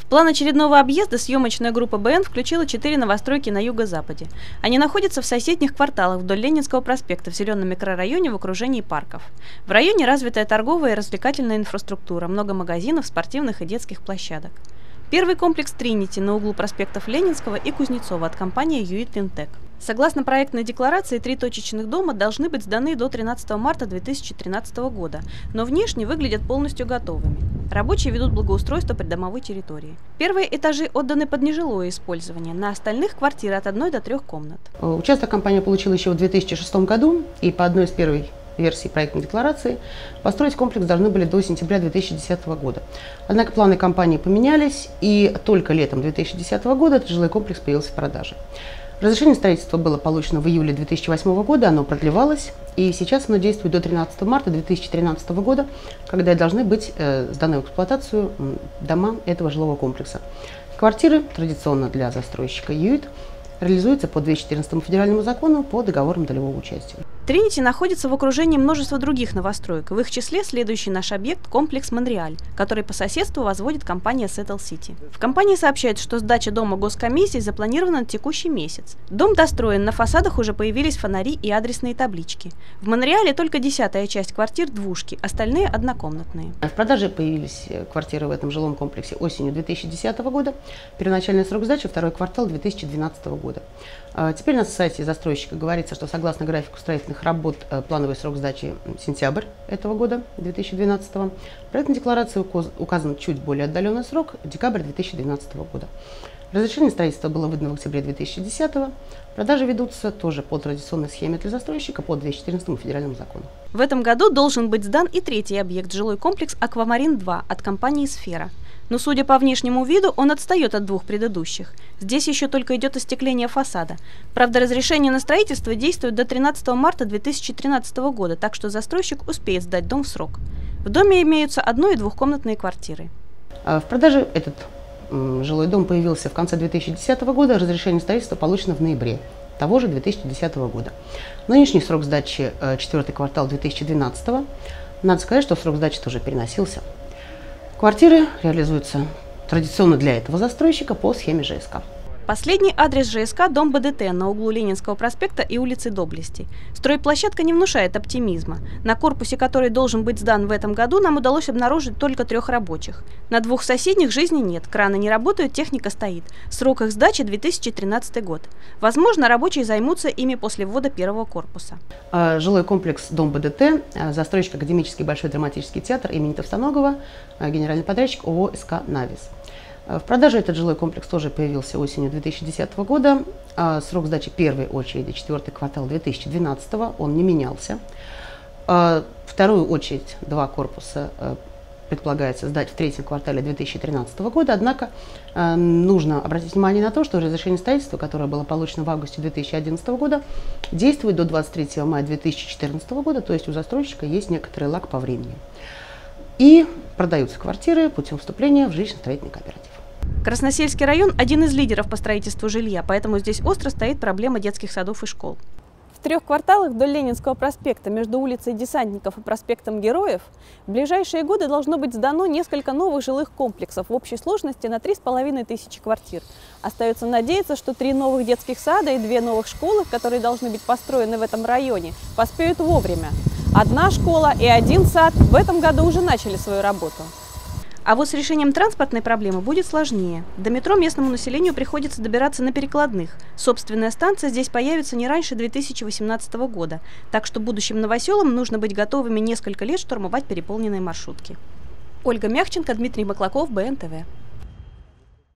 план очередного объезда съемочная группа БН включила 4 новостройки на юго-западе. Они находятся в соседних кварталах вдоль Ленинского проспекта в зеленом микрорайоне в окружении парков. В районе развитая торговая и развлекательная инфраструктура, много магазинов, спортивных и детских площадок. Первый комплекс «Тринити» на углу проспектов Ленинского и Кузнецова от компании «Юит Линтек». Согласно проектной декларации, 3 точечных дома должны быть сданы до 13 марта 2013 года, но внешне выглядят полностью готовыми. Рабочие ведут благоустройство придомовой территории. Первые этажи отданы под нежилое использование, на остальных квартиры от 1 до 3 комнат. Участок компания получила еще в 2006 году, и по одной из первых версий проектной декларации построить комплекс должны были до сентября 2010 года. Однако планы компании поменялись, и только летом 2010 года этот жилой комплекс появился в продаже. Разрешение строительства было получено в июле 2008 года, оно продлевалось, и сейчас оно действует до 13 марта 2013 года, когда должны быть сданы в эксплуатацию дома этого жилого комплекса. Квартиры, традиционно для застройщика ЮИТ, реализуются по 214 федеральному закону по договорам долевого участия. Тринити находится в окружении множества других новостроек, в их числе следующий наш объект – комплекс «Монреаль», который по соседству возводит компания Settle City. В компании сообщают, что сдача дома госкомиссии запланирована на текущий месяц. Дом достроен, на фасадах уже появились фонари и адресные таблички. В Монреале только 10-я часть квартир двушки, остальные однокомнатные. В продаже появились квартиры в этом жилом комплексе осенью 2010 года, первоначальный срок сдачи – второй квартал 2012 года. Теперь на сайте застройщика говорится, что согласно графику строительных работ плановый срок сдачи сентябрь этого года, 2012. В проектной декларации указан чуть более отдаленный срок – декабрь 2012 года. Разрешение строительства было выдано в октябре 2010. Продажи ведутся тоже по традиционной схеме для застройщика по 214 федеральному закону. В этом году должен быть сдан и третий объект – жилой комплекс «Аквамарин-2» от компании «Сфера». Но, судя по внешнему виду, он отстает от двух предыдущих. Здесь еще только идет остекление фасада. Правда, разрешение на строительство действует до 13 марта 2013 года, так что застройщик успеет сдать дом в срок. В доме имеются одно- и двухкомнатные квартиры. В продаже этот жилой дом появился в конце 2010 года, разрешение строительства получено в ноябре того же 2010 года. Нынешний срок сдачи – 4-й квартал 2012. Надо сказать, что срок сдачи тоже переносился. Квартиры реализуются традиционно для этого застройщика по схеме ЖСК. Последний адрес ЖСК – дом БДТ на углу Ленинского проспекта и улицы Доблести. Стройплощадка не внушает оптимизма. На корпусе, который должен быть сдан в этом году, нам удалось обнаружить только 3 рабочих. На 2 соседних жизни нет, краны не работают, техника стоит. Срок их сдачи – 2013 год. Возможно, рабочие займутся ими после ввода первого корпуса. Жилой комплекс «Дом БДТ», застройщик Академический Большой драматический театр имени Товстоногова, генеральный подрядчик ООО «СК Навис». В продаже этот жилой комплекс тоже появился осенью 2010 года. Срок сдачи первой очереди 4-й квартал 2012, он не менялся. Вторую очередь, 2 корпуса, предполагается сдать в 3-м квартале 2013 года. Однако нужно обратить внимание на то, что разрешение строительства, которое было получено в августе 2011 года, действует до 23 мая 2014 года, то есть у застройщика есть некоторый лаг по времени. И продаются квартиры путем вступления в жилищно-строительный кооператив. Красносельский район – один из лидеров по строительству жилья, поэтому здесь остро стоит проблема детских садов и школ. В 3 кварталах вдоль Ленинского проспекта между улицей Десантников и проспектом Героев в ближайшие годы должно быть сдано несколько новых жилых комплексов в общей сложности на 3500 квартир. Остается надеяться, что 3 новых детских сада и 2 новых школы, которые должны быть построены в этом районе, поспеют вовремя. 1 школа и 1 сад в этом году уже начали свою работу. А вот с решением транспортной проблемы будет сложнее. До метро местному населению приходится добираться на перекладных. Собственная станция здесь появится не раньше 2018 года, так что будущим новоселам нужно быть готовыми несколько лет штурмовать переполненные маршрутки. Ольга Мяхченко, Дмитрий Маклаков, БНТВ.